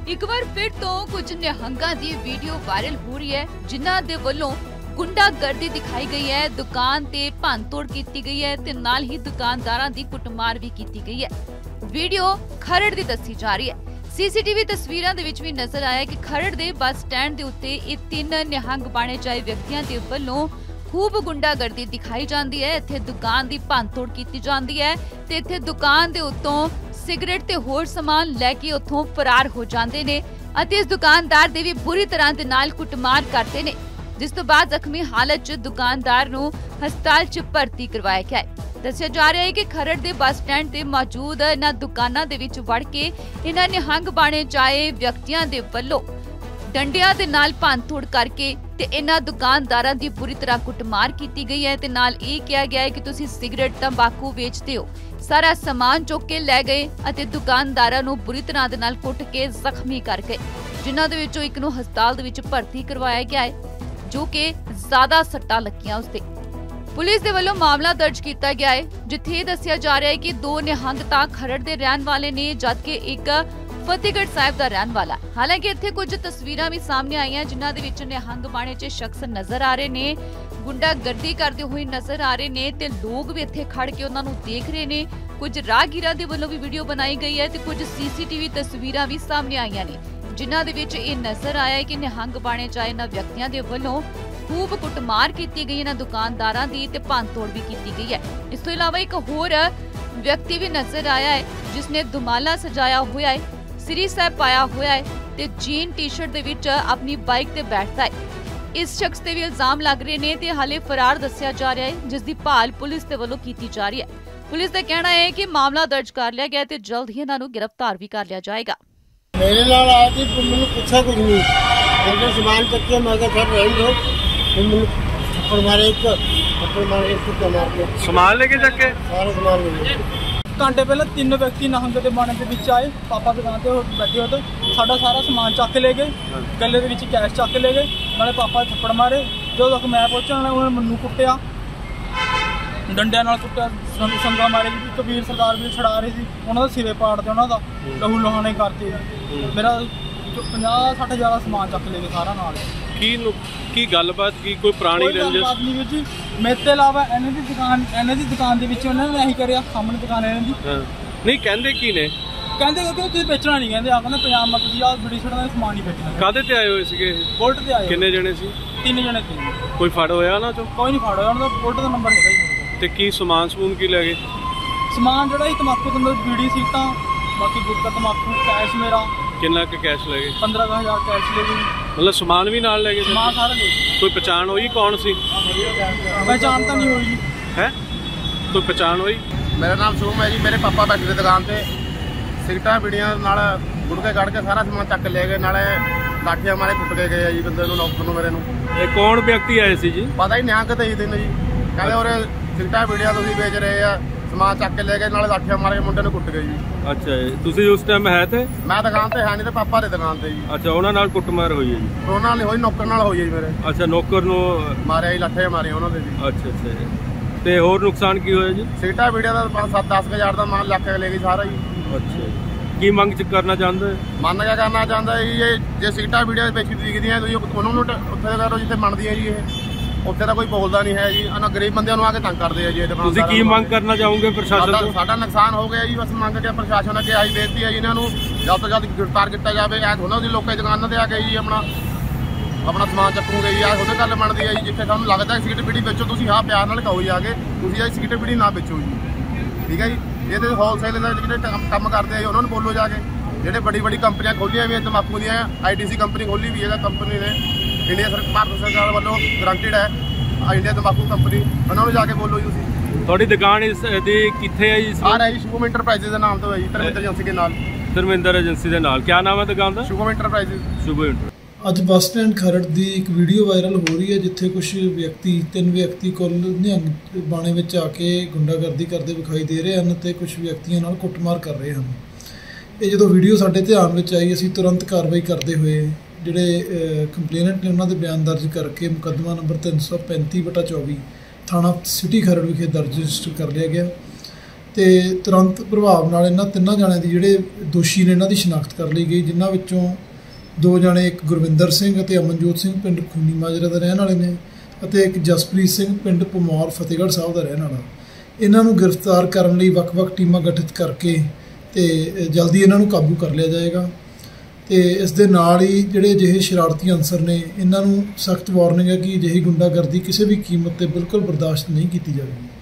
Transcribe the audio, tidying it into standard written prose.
एक बार फिर तो कुछ निहंगां दी वीडियो वायरल हो रही है जिन्हां दे वल्लों गुंडागर्दी दिखाई गई है। दुकान ते भंनतोड़ की गई है ते नाल ही दुकानदारां दी कुटमार भी की गई है। वीडियो खरड़ दी दसी जा रही है। सीसीटीवी तस्वीरां दे विच भी नजर आया कि खरड़ दे बस स्टैंड दे उत्ते इह तीन निहंग बाणे जाए व्यक्तियां दे वल्लों खूब गुंडागर्दी दिखाई जाती है। इत्थे दुकान की भंनतोड़ की जाती है ते इत्थे दुकान के उत्तों सिगरेट ते होर समान लैके उत्थों फरार हो जाते ने अते इस दुकानदार दे भी बुरी तरह दे नाल कुटमार करते ने, जिस तो बाद जख्मी हालत च दुकानदार नूं हस्पताल च भर्ती करवाया गया है। दस्सिया जा रहा है कि खरड़ दे बस स्टैंड ते मौजूद इन्हां दुकानां दे विच वड़ के इन्हां निहंग बाणे जाए व्यक्तियां दे वल्लों डंडियां दे नाल भंनतोड़ करके ते इन्हां दुकानदारां दी बुरी तरह कुटमार की गई है ते नाल इह कहा गया है कि तुसीं सिगरेट तंबाकू वेचदे हो। सारा समान चुक के लै गए अते दुकानदारां नूं बुरी तरह दे नाल कुट के जख्मी कर गए, जिन्हां दे विचों इक नूं हस्पताल दे विच भर्ती करवाया गया है जो कि ज्यादा सट्टां लगियां उसते। पुलिस दे वल्लों मामला दर्ज किया गया है, जिथे दस्सिया जा रहा है कि दो निहंग तां खरड़ दे रहन वाले ने जबकि एक फतेहगढ़ साहिब दा रहन वाला। हालांकि इत्थे कुछ तस्वीरां भी सामने आईयां जिन्हां दे विच निहंग बाणे च शख्स नजर आ रहे ने, गुंडागर्दी करते हुए नजर आ रहे ने ते लोग भी इत्थे खड़ के उन्हां नूं देख रहे ने। कुछ राहगीरां दे वल्लों भी वीडियो बनाई गई है ते कुछ सीसीटीवी तस्वीरां भी सामने आईयां ने जिन्हां दे विच इह नजर आया है कि निहंग बाणे जाए इन्हां व्यक्तियां दे वल्लों खूब कुटमार की गई इन्हां दुकानदारां दी ते भंनतोड़ भी की गई है। इस तों इलावा एक होर व्यक्ति भी नजर आया है जिसने दुमाला सजाया हुआ है, सिरी साहब पाया हुआ है ते जीन टी शर्ट दे विच अपनी बाइक ते बैठता है। इस शख्स ते भी इल्जाम लग रहे ने ते हाले फरार दस्सिया जा रहा है, जिसदी भाल पुलिस दे वल्लों कीती जा रही है। पुलिस का कहना है कि मामला दर्ज कर लिया गया ते जल्द ही इन्हां नूं गिरफ्तार भी कर लिया जाएगा। मेरे नाल आया थी, मैंने पूछा कुछ नहीं, मैंने सामान चक के मैं सर रहने दो, मैंने थप्पड़ मारे एक मार के सामान लेके चक के सारा सामान ले घंटे पहले तीन व्यक्ति निहंग के बाणे के विच आए। पापा दुकान पे बैठे हो तो साडा सारा समान चक के ले गए, गले दे विच कैश चक के ले गए, नाले पापा थप्पड़ मारे। जो तक मैं पहुंचा उन्होंने मैनू कुट्टिया, डंडिया नाल कुट्टिया, संगा मारे। कबीर सरकार भी छड़ा रही थी, उन्होंने सिरे पाड़ते, उन्होंने लहू लुहाने करते। मेरा 50-60 हज़ार समान चक ले गए सारा नाल। की गलबात की कोई पुरानी रंजिश मेरे तो इलावा इन्हां दी दुकान दे विच उन्होंने यही करिया, सामने दुकान इन्हां दी। नहीं कहंदे की ने, कहंदे कि तुसीं बेचना नहीं, कहंदे आपने पजामा तुसीं आ बड़ी छड़ा दा समान नहीं बेचना। कादे ते आए होए सीगे? बुलेट ते आए। किन्ने जने सी? 3 जने थे। कोई फड़ होया ना चो? कोई नहीं फड़ होया, उन्हां दा बुलेट दा नंबर हैगा ही। ते की समान समून की ले गए? समान जिहड़ा ही तंबाकू ते बीड़ी सीटां, बाकी गुटका तंबाकू, कैश मेरा किन्ना के कैश ले गए? 15,000 कैश ले गए। मतलब सामान भी नाल ले गए? सामान सारा ले गए। कोई पहचान हुई कौन सी? पहचान तो नहीं हुई है, कोई पहचान हुई? मेरा नाम शुभम है जी। मेरे पापा बैठे थे दुकान पे, सिगरेटां बीड़ियां नाल गुटके कढ़ के सारा समान चक ले गए, नाले लाठियां मारे कुट के गए जी बंदे नूं, नौकर नूं मेरे नूं। ये कौन व्यक्ति आए सी जी? पता ही निहंग ते ही दिन जी, कहते और सिगरेटां बीड़ियां तुसीं बेच रहे आ, समान चक के ले गए, नाले लाठियां मार के मुंडे नूं कुट गए जी। अच्छा जी, तुसीं उस टाइम है थे? मैं दुकान ते है नहीं, ते पापा दे दुकान ते जी। अच्छा, उन्हां नाल कुटमार होई है जी? ਉਹਨਾਂ ਨਾਲ ਹੋਈ, ਨੌਕਰ ਨਾਲ ਹੋਈ ਹੈ ਜੀ ਮੇਰੇ। अच्छा, नौकर नूं ਮਾਰਿਆ ਜੀ, ਲੱਠੇ ਮਾਰੇ ਉਹਨਾਂ ਦੇ ਜੀ। अच्छा अच्छा, ਤੇ ਹੋਰ ਨੁਕਸਾਨ ਕੀ ਹੋਇਆ ਜੀ? ਸਿਗਰਟਾਂ ਵੀੜਿਆਂ ਦਾ 5-7-10 ਹਜ਼ਾਰ ਦਾ ਮਾਲ ਲੱਖ ਲੈ ਗਈ ਸਾਰਾ ਜੀ। ਅੱਛਾ, ਕੀ ਮੰਗ ਚ ਕਰਨਾ ਚਾਹੁੰਦੇ? ਮੰਨ ਕਿਆ ਕਰਨਾ ਚਾਹੁੰਦਾ ਜੀ, ਇਹ ਜੇ ਸਿਗਰਟਾਂ ਵੀੜਿਆਂ ਵਿੱਚ ਵਿਕਦੀਆਂ ਤੁਸੀਂ ਉਹਨਾਂ ਨੂੰ ਉੱਥੇ ਕਰੋ ਜਿੱਥੇ ਮੰਨਦੀਆਂ ਜੀ, ਇਹ ਉੱਥੇ ਤਾਂ ਕੋਈ ਬੋਲਦਾ ਨਹੀਂ ਹੈ ਜੀ। ਇਹਨਾਂ ਗਰੀਬ ਬੰਦਿਆਂ ਨੂੰ ਆ ਕੇ ਤੰਗ ਕਰਦੇ ਆ ਜੀ। ਤੁਸੀਂ ਕੀ ਮੰਗ ਕਰਨਾ ਚਾਹੋਗੇ ਪ੍ਰਸ਼ਾਸਨ ਤੋਂ? ਸਾਡਾ ਨੁਕਸਾਨ ਹੋ ਗਿਆ ਜੀ, ਬਸ ਮੰਗ ਕੇ ਪ੍ਰਸ਼ਾਸਨ ਅੱਗੇ ਆਈ ਬੇਨਤੀ ਹੈ ਜੀ, ਇਹਨਾਂ ਨੂੰ ਜਲਦ ਤੋਂ ਜਲਦ ਗ੍ਰਿਫਤਾਰ ਕੀਤਾ ਜਾਵੇ। ਐ ਥੋੜਾ ਦੀ ਲੋਕਾਂ ਦੀ ਦੁਕਾਨਾਂ ਤੇ ਆ ਕੇ ਜੀ ਆਪਣਾ ਸਮਾਨ ਚੱਕੂਗੇ ਜੀ, ਆ ਉਹਦੇ ਗੱਲ ਬਣਦੀ ਹੈ ਜੀ। ਜਿੱਥੇ ਤੁਹਾਨੂੰ ਲੱਗਦਾ ਸਿਗਰਟ ਬੀੜੀ ਵੇਚੋ, ਤੁਸੀਂ ਆਹ ਪਿਆਰ ਨਾਲ ਕਹੋ ਜੀ ਆ ਕੇ, ਤੁਸੀਂ ਇਹ ਸਿਗਰਟ ਬੀੜੀ ਨਾ ਵੇਚੋ ਜੀ, ਠੀਕ ਹੈ ਜੀ। ਇਹਦੇ ਹੋਲਸੇਲ ਦੇ ਜਿਹੜੇ ਕੰਮ ਕਰਦੇ ਆ ਜੀ ਉਹਨਾਂ ਨੂੰ ਬੋਲੋ ਜਾ ਕੇ। ਜਿਹੜੇ ਵੱਡੀ ਕੰਪਨੀਆਂ ਖੋਲੀਆਂ ਵੀ ਤੰਬਾਕੂ ਦੀਆਂ, ITC ਕੰਪਨੀ ਖੋਲੀ ਵੀ ਹੈ, ਕੰਪਨੀ ਨੇ ਇੰਡੀਆ ਭਾਰਤ ਸਰਕਾਰ ਵੱਲੋਂ ਗਰੰਟਿਡ ਹੈ, ਇੰਡੀਆ ਤੰਬਾਕੂ ਕੰਪਨੀ, ਉਹਨਾਂ ਨੂੰ ਜਾ ਕੇ ਬੋਲੋ ਜੀ ਤੁਸੀਂ। ਤੁਹਾਡੀ ਦੁਕਾਨ ਇਸ ਦੀ ਕਿੱਥੇ ਹੈ ਜੀ? ਆ ਰਹੀ ਸ਼ੁਭਮ ਇੰਟਰਪ੍ਰਾਈਜ਼ਸ ਦੇ ਨਾਮ ਤੋਂ ਹੈ ਜੀ, ਧਰਮਿੰਦਰ ਏਜੰਸੀ ਦੇ ਨਾਲ। ਧਰਮਿੰਦਰ ਏਜੰਸੀ ਦੇ ਨਾਲ ਕੀ ਨਾਮ ਹੈ ਦੁਕਾਨ ਦਾ? ਸ਼ੁਭਮ ਇੰਟਰਪ੍ਰਾਈਜ਼ਸ। ਸ਼ੁਭਮ। ਅੱਜ ਬੱਸ ਸਟੈਂਡ ਖਰੜ ਦੀ ਇੱਕ ਵੀਡੀਓ ਵਾਇਰਲ ਹੋ ਰਹੀ ਹੈ ਜਿੱਥੇ ਕੁਝ ਵਿਅਕਤੀ 3 ਵਿਅਕਤੀ ਕੋਲ ਨਿਹੰਗ ਬਾਣੇ ਵਿੱਚ ਆ ਕੇ ਗੁੰਡਾਗਰਦੀ ਕਰਦੇ ਵਿਖਾਈ ਦੇ ਰਹੇ ਹਨ ਤੇ ਕੁਝ ਵਿਅਕਤੀਆਂ ਨਾਲ ਕੁੱਟਮਾਰ ਕਰ ਰਹੇ ਹਨ। ਇਹ ਜਦੋਂ ਵੀਡੀਓ ਸਾਡੇ ਧਿਆਨ ਵਿੱਚ ਆਈ, ਅਸੀਂ ਤੁਰੰਤ ਕਾਰਵਾਈ ਕਰਦੇ ਹੋਏ ਜਿਹੜੇ ਕੰਪਲੇਨੈਂਟ ਨੇ ਉਹਨਾਂ ਦੇ ਬਿਆਨ ਦਰਜ ਕਰਕੇ ਮੁਕੱਦਮਾ ਨੰਬਰ 335/24 ਥਾਣਾ ਸਿਟੀ ਖਰੜ ਵਿਖੇ ਦਰਜ ਰਜਿਸਟਰ ਕਰ ਲਿਆ ਗਿਆ ਤੇ ਤੁਰੰਤ ਪ੍ਰਭਾਵ ਨਾਲ ਇਹਨਾਂ ਤਿੰਨਾਂ ਜਣਿਆਂ ਦੀ ਜਿਹੜੇ ਦੋਸ਼ੀ ਨੇ ਇਹਨਾਂ ਦੀ ਸ਼ਨਾਖਤ ਕਰ ਲਈ ਗਈ, ਜਿਨ੍ਹਾਂ ਵਿੱਚੋਂ 2 ਜਣੇ, ਇੱਕ ਗੁਰਵਿੰਦਰ ਸਿੰਘ ਅਤੇ ਅਮਨਜੋਤ ਸਿੰਘ ਪਿੰਡ ਖੂਨੀ ਮਾਜਰਾ ਦਾ ਰਹਿਣ ਵਾਲੇ ਨੇ ਅਤੇ ਇੱਕ ਜਸਪ੍ਰੀਤ ਸਿੰਘ ਪਿੰਡ ਪਮੌਰ ਫਤਿਹਗੜ੍ਹ ਸਾਹਿਬ ਦਾ ਰਹਿਣ ਵਾਲਾ। ਇਹਨਾਂ ਨੂੰ ਗ੍ਰਿਫਤਾਰ ਕਰਨ ਲਈ ਵੱਖ-ਵੱਖ ਟੀਮਾਂ ਗਠਿਤ ਕਰਕੇ ਤੇ ਜਲਦੀ ਇਹਨਾਂ ਨੂੰ ਕਾਬੂ ਕਰ ਲਿਆ ਜਾਏਗਾ। ਤੇ ਇਸ ਦੇ ਨਾਲ ਹੀ ਜਿਹੜੇ ਅਜਿਹੇ ਸ਼ਰਾਰਤੀ ਅਨਸਰ ਨੇ ਇਹਨਾਂ ਨੂੰ ਸਖਤ ਵਾਰਨਿੰਗ ਹੈ ਕਿ ਅਜਿਹੀ ਗੁੰਡਾਗਰਦੀ ਕਿਸੇ ਵੀ ਕੀਮਤ ਤੇ ਬਿਲਕੁਲ ਬਰਦਾਸ਼ਤ ਨਹੀਂ ਕੀਤੀ ਜਾਵੇਗੀ।